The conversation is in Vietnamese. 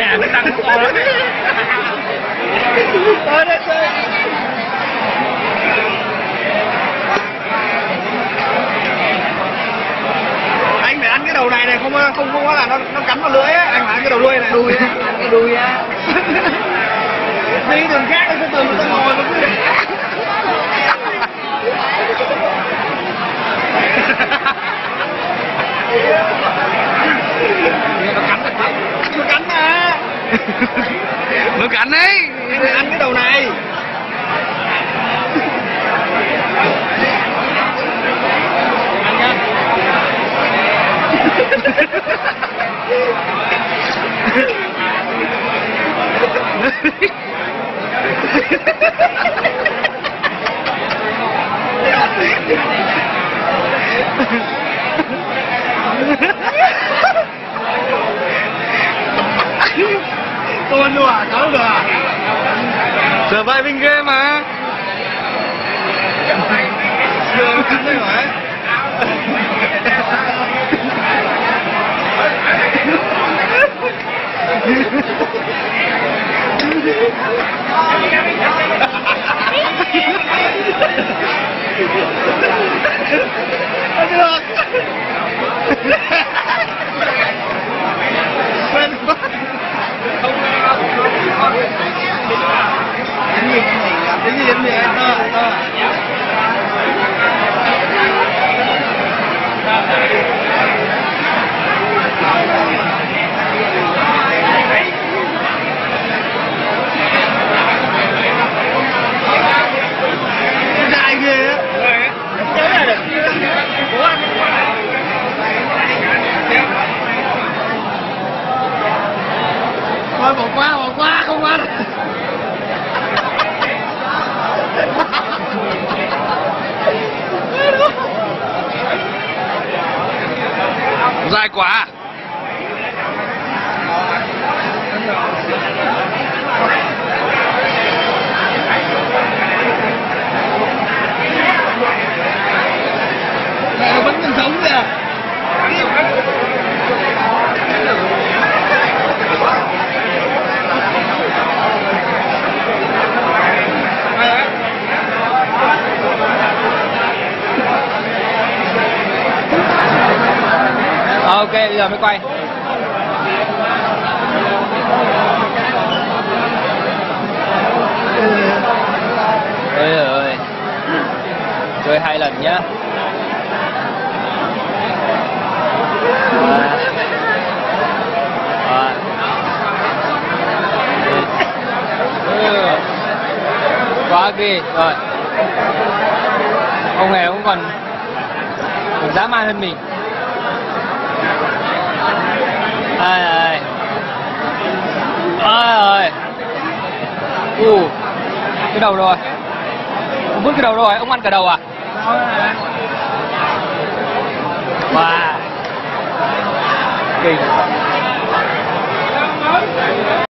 à, cái răng to lắm. Tới đấy chơi. Anh phải ăn cái đầu này không có là nó cắn vào lưỡi á, anh phải ăn cái đầu đuôi này. Đuôi á, ăn cái đuôi á. Đi đường khác nó từ từ ngồi nó cứ Nó cắn thật đấy. nó cắn mà. Nó cắn đấy. Anh phải ăn cái đầu này. Ăn nhá. Tôi luôn à, cháu được à? Giờ vai binh ghê mà. Chưa cắn đấy rồi. Được. Quên quá. Cái gì anh dài ghê á. Chết rồi. Thôi bỏ qua không ăn. Dài quá. Mẹ nó vẫn còn sống kìa. Ok, bây giờ mới quay. Ôi giời ơi. Chơi 2 lần nhá. Quá ghê rồi. Ông Hề cũng còn dã man hơn mình. Ai ơi. Ai ơi. Cái đầu rồi. Ông vứt cái đầu rồi, ông ăn cả đầu à? Wow. Kinh.